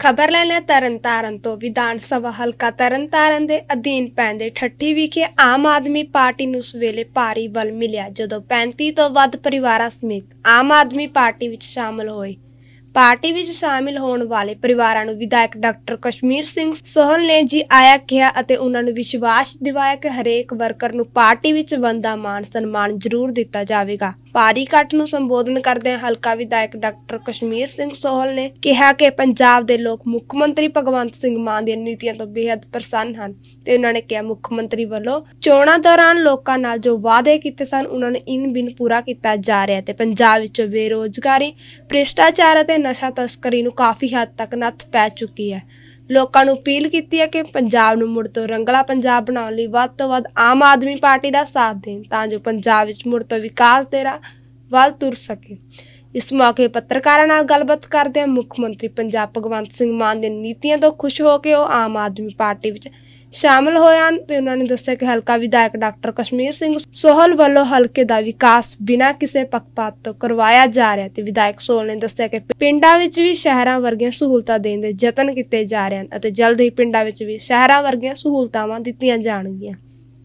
खबर लेने तरनतारन तो विधान सभा हलका तरनतारन दे अधीन पैंदे ठट्ठी विखे आम आदमी पार्टी नूं उस वेले भारी बल मिलिया जदों 35 तो वध परिवारां समेत आम आदमी पार्टी विच शामिल होए। पार्टी विच शामिल होने वाले परिवारां नूं विधायक डॉक्टर कश्मीर सिंह सोहल ने जी आया कहा अते उन्हां नूं विश्वास दिवाया कि हरेक वर्कर नूं पार्टी विच बनदा मान सन्मान जरूर दिता जावेगा। भारी इकट्ठ नूं संबोधन करदे हलका विधायक डॉक्टर कश्मीर सिंह सोहल ने कहा कि पंजाब दे लोग मुख मंत्री भगवंत सिंह मान दी नीतियां तो बेहद प्रसन्न हन ते उन्होंने कहा मुख मंत्री वालों चोणां दौरान लोकां नाल जो वादे कीते सन उन्होंने इन बिन पूरा किया जा रहा है ते पंजाब विच बेरोजगारी भ्रिष्टाचार ते नशा तस्करी नूं काफ़ी हद तक नत्थ पै चुकी है। लोकां नूं अपील कीती है कि पंजाब नूं मुड़ तो रंगला पंजाब बनाउण लई वध तों वध आम आदमी पार्टी दा साथ देण तां जो पंजाब विच मुड़ तो विकास दे राह वल तुर सके। इस मौके पत्रकारां नाल गलबात करदे मुख मंत्री पंजाब भगवंत सिंह मान दी नीतियां तो खुश हो के ओह आम आदमी पार्टी विच शामिल होए हन ते उन्हां ने दस्सिया कि हलका विधायक डॉक्टर कश्मीर सिंह सोहल वालों हलके दा विकास बिना किसी पक्षपात तो करवाया जा रहा है। विधायक सोहल ने दस्सिया कि पिंडां विच भी शहरां वर्गियां सहूलतां देण दे यतन कीते जा रहे हैं अते जल्द ही पिंडां विच भी शहरां वर्गियां सहूलतावां दित्तियां जाणगीਆਂ।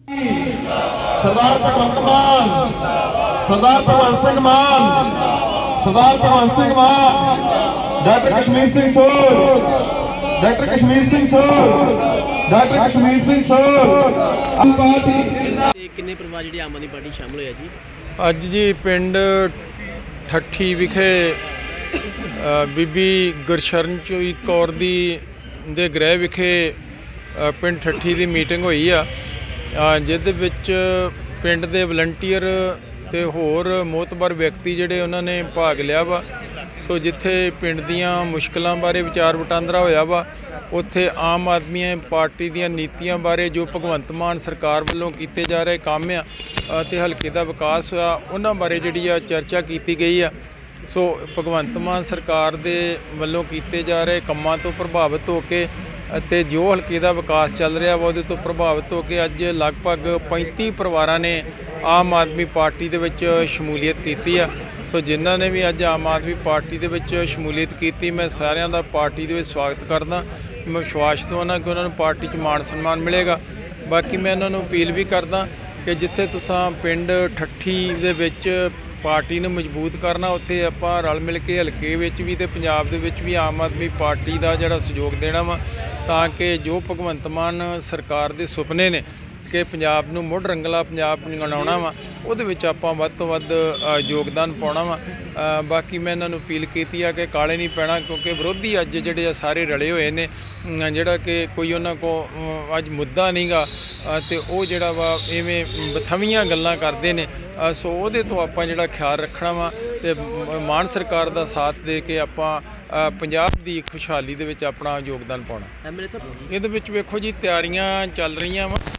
सरदार भगवंत मान, सरदार भगवंत सिंह मान, सरदार Bhagwant Singh Mann, doctor Kashmir Singh Sohal, doctor Kashmir Singh Sohal, doctor Kashmir Singh Sohal party किन्ने परिवार जिहड़े आम आदमी पार्टी शामिल होया जी अज जी पिंड ठट्ठी विखे बीबी गुरशरणजीत कौर दी दे गृह विखे पिंड ठट्ठी दी मीटिंग होई आ जिहदे विच पिंड दे वलंटीयर ते होर मोतबर व्यक्ति जिहड़े उन्हां ने भाग लिया वा। सो जिथे पिंड दीयां मुश्किलां बारे विचार वटांदरा होया वा उत्थे आम आदमी पार्टी दीयां नीतियां बारे जो भगवंत मान सरकार वालों कीते जा रहे काम आ ते हल्के दा विकास होया उन्हां बारे जिहड़ी आ चर्चा कीती गई आ। सो भगवंत मान सरकार दे वालों कीते जा रहे कामां तो प्रभावित होके ਅਤੇ जो हल्के का विकास चल रहा वा उहदे तो प्रभावित होकर अज लगभग 35 परिवारां ने आम आदमी पार्टी दे विच शमूलीयत की है। सो जिन्हां ने भी अज आम आदमी पार्टी दे विच शमूलीयत की मैं सारिਆਂ ਦਾ पार्टी दे विच स्वागत करदा। मैं विश्वास दवाना कि उन्होंने पार्टी च मान सन्मान मिलेगा। बाकी मैं उन्होंने अपील भी करदा कि जिथे तुसां पिंड ठट्ठी दे विच पार्टी नूं मजबूत करना उत्थे आपां रल मिल के हल्के विच भी ते पंजाब दे विच भी आम आदमी पार्टी दा जिहड़ा सहयोग देना वा तां कि जो भगवंत मान सरकार दे सुपने ने कि पंजाब नूं मुड़ रंगला पंजाब बनाउणा वा उहदे विच आपां वध तों वध योगदान पाउणा वा। बाकी मैं इन्हां नूं अपील कीती है कि काले नहीं पैना क्योंकि विरोधी अज जिहड़े सारे रले होए ने जिहड़ा कि कोई उन्हां को अज मुद्दा नहीं गा ते ओह जिहड़ा वा इवें बथवीआं गल्लां करदे ने। सो उहदे तो आपां जिहड़ा ख्याल रखना वा ते मान सरकार दा साथ दे के आपां पंजाब दी खुशहाली दे विच अपना योगदान पाउणा। एमएलए साहब इहदे विच वेखो जी तैयारियां चल रहीआं वा।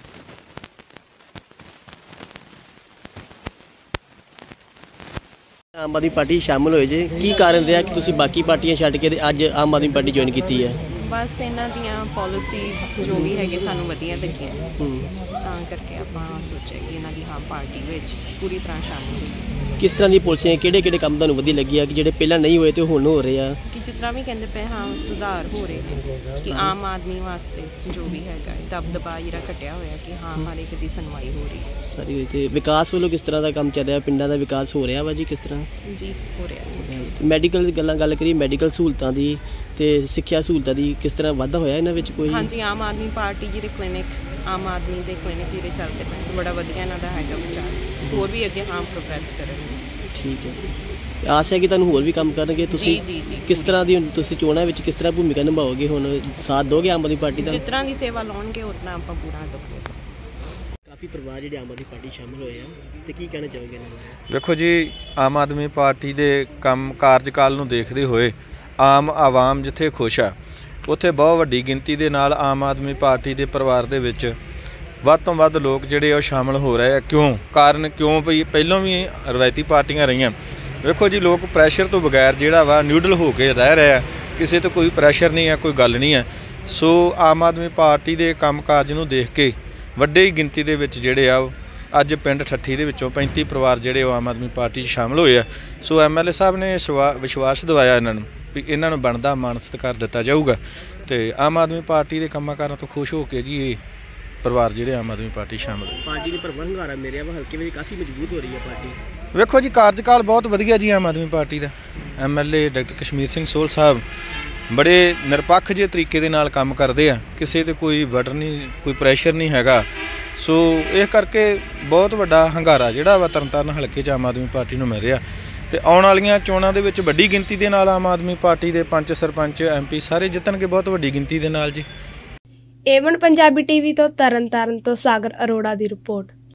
आम आदमी पार्टी शामिल होए जे की कारण रहा कि तुसीं बाकी पार्टियां छड्ड के अज आम आदमी पार्टी ज्वाइन की है? बस इन्हां दियां पॉलिसीज़ जो भी है सानूं वधिया लगियां तां करके आपां सोचिया कि इन्हां दी हाँ पार्टी विच पूरी तरह शामिल हो। किस तरह की पॉलिसियां किहड़े काम तुहानूं वधिया लगी कि जिहड़े पहलां नहीं होए ते हुण हो रहे हैं? कि जिस तरह भी कहते पे हाँ सुधार हो रहे हैं कि आम आदमी वास्ते जो भी है दबदबा जिहड़ा घटिया होया कि हाँ हर एक दी सुनवाई हो रही है सारी। ते विकास वालों किस तरह का काम चल रहा पिंडां दा विकास हो रहा वा जी किस तरह? जी हो रहा है। मैडिकल दी गल करिए मैडिकल सहूलतां दी ते सिक्ख्या सहूलतां दी किस तरह वाधा होया इन्हां विच कोई? हाँ जी आम आदमी पार्टी जिहड़े क्लिनिक आम आदमी दे क्लिनिक जिहड़े चलते पे बड़ा वधिया इन्हां दा हैगा विचार होर भी अगे हाँ प्रोग्रेस करन। ठीक है आस है कि तुहानूं होर भी काम करनगे तुसीं किस तरह दी तुसीं चोणां विच किस तरह भूमिका निभाओगे हुण साथ दोगे आम आदमी पार्टी दा? जिस तरह की सेवा लाउणगे उतना आपां पूरा दोगे। काफ़ी परिवार जिहड़े आम आदमी पार्टी शामिल होए हैं ते की कहना चाहोगे इन्हां बारे? देखो जी आम आदमी पार्टी दे काम कार्यकाल नूं देखदे होए आम आवाम जिथे खुश आ उत्थे बहुत वड्डी गिनती दे नाल आम आदमी पार्टी दे परिवार दे विच ਵੱਧ ਤੋਂ ਵੱਧ लोग ਜਿਹੜੇ ਉਹ शामिल हो रहे हैं। क्यों कारण क्यों भई ਪਹਿਲਾਂ भी रवायती पार्टियां रहीਆਂ। ਵੇਖੋ जी लोग ਪ੍ਰੈਸ਼ਰ ਤੋਂ ਬਗੈਰ ਜਿਹੜਾ ਵਾ ਨਿਊਡਲ ਹੋ ਕੇ ਰਹਿ ਰਹੇ ਆ ਕਿਸੇ ਤੋਂ ਕੋਈ ਪ੍ਰੈਸ਼ਰ नहीं है कोई गल नहीं है। सो आम आदमी पार्टी ਦੇ ਕੰਮ ਕਾਜ ਨੂੰ ਦੇਖ ਕੇ ਵੱਡੇ ਹੀ ਗਿਣਤੀ ਦੇ ਵਿੱਚ ਜਿਹੜੇ ਆ ਅੱਜ ਪਿੰਡ ਠੱਠੀ ਦੇ ਵਿੱਚੋਂ 35 ਪਰਿਵਾਰ ਜਿਹੜੇ ਉਹ ਆਮ ਆਦਮੀ ਪਾਰਟੀ 'ਚ ਸ਼ਾਮਲ ਹੋਏ ਆ। ਸੋ MLA ਸਾਹਿਬ ਨੇ ਵਿਸ਼ਵਾਸ ਦਿਵਾਇਆ ਇਹਨਾਂ ਨੂੰ ਵੀ ਇਹਨਾਂ ਨੂੰ ਬਣਦਾ ਮਾਣ ਸਤਿਕਾਰ ਦਿੱਤਾ ਜਾਊਗਾ। ਤੇ ਆਮ ਆਦਮੀ ਪਾਰਟੀ ਦੇ ਕੰਮਾਂ ਕਾਰਾਂ ਤੋਂ ਖੁਸ਼ ਹੋ ਕੇ ਜੀ ਇਹ ਪਰਿਵਾਰ ਜਿਹੜੇ ਆਮ ਆਦਮੀ ਪਾਰਟੀ ਸ਼ਾਮਲ ਹੋਏ। ਪਾਰਟੀ ਨੇ ਭਰਵਾਂ ਹੁੰਗਾਰਾ ਮਿਲਿਆ ਵਾ, ਹਲਕੇ ਵਿੱਚ ਕਾਫੀ ਮਜ਼ਬੂਤ ਹੋ ਰਹੀ ਹੈ ਪਾਰਟੀ। ਵੇਖੋ ਜੀ ਕਾਰਜਕਾਲ ਬਹੁਤ ਵਧੀਆ ਜੀ ਆਮ ਆਦਮੀ ਪਾਰਟੀ ਦਾ। MLA ਡਾਕਟਰ ਕਸ਼ਮੀਰ ਸਿੰਘ ਸੋਲ ਸਾਹਿਬ ਬੜੇ ਨਿਰਪੱਖ ਜਿਹੇ ਤਰੀਕੇ ਦੇ ਨਾਲ ਕੰਮ ਕਰਦੇ ਆ, ਕਿਸੇ ਤੇ ਕੋਈ ਬਟਨ ਨਹੀਂ, ਕੋਈ ਪ੍ਰੈਸ਼ਰ ਨਹੀਂ ਹੈਗਾ। ਸੋ ਇਸ ਕਰਕੇ ਬਹੁਤ ਵੱਡਾ ਹੰਗਾਰਾ ਜਿਹੜਾ ਵਾ ਤਰਨਤਾਰਨ ਹਲਕੇ 'ਚ ਆਮ ਆਦਮੀ ਪਾਰਟੀ ਨੂੰ ਮਿਲ ਰਿਹਾ। ਤੇ ਆਉਣ ਵਾਲੀਆਂ ਚੋਣਾਂ ਦੇ ਵਿੱਚ ਵੱਡੀ ਗਿਣਤੀ ਦੇ ਨਾਲ ਆਮ ਆਦਮੀ ਪਾਰਟੀ ਦੇ ਪੰਚ, ਸਰਪੰਚ, MP ਸਾਰੇ ਜਿੱਤਣਗੇ ਬਹੁਤ ਵੱਡੀ ਗਿਣਤੀ ਦੇ ਨਾਲ ਜੀ। ਏਵਨ ਪੰਜਾਬੀ TV ਤੋਂ ਤਰਨਤਾਰਨ ਤੋਂ ਸਾਗਰ ਅਰੋੜਾ ਦੀ ਰਿਪੋਰਟ।